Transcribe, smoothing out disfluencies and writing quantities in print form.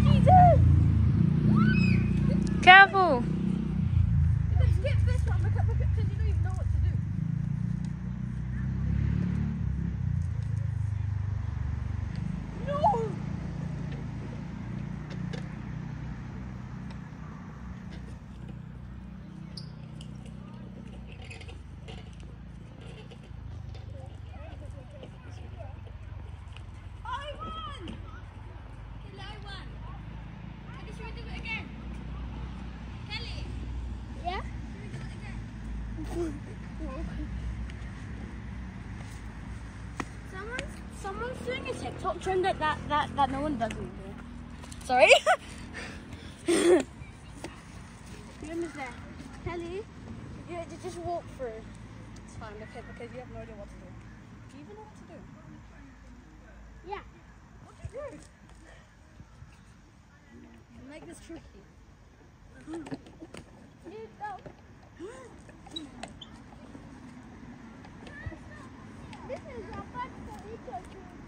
Careful! Skip this one because you don't even know what to do. No! I won! Kelly, I won. Kelly, should we do it again? Kelly! Yeah? Someone's doing a TikTok trend that no one does anymore. Sorry? You're almost there. Kelly, you just walk through. It's fine because you have no idea what to do. Do you even know what to do? Yeah. What do you do? Make this tricky. You go. This is a fun for each of you.